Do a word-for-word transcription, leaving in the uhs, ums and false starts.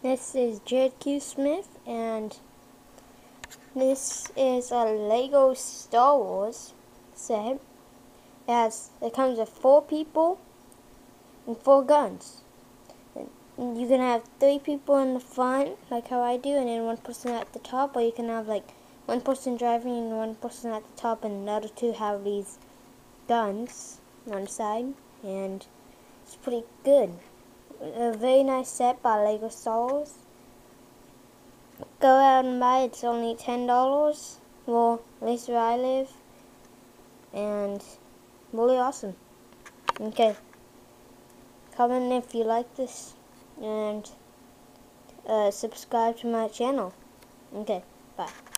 This is Jared Q. Smith, and this is a Lego Star Wars set. It, has, it comes with four people and four guns. And you can have three people in the front, like how I do, and then one person at the top, or you can have like one person driving and one person at the top, and the other two have these guns on the side, and it's pretty good. A very nice set by Lego Star Wars. Go out and buy it. It's only ten dollars. Well, at least where I live. And really awesome. Okay. Comment if you like this. And uh, subscribe to my channel. Okay, bye.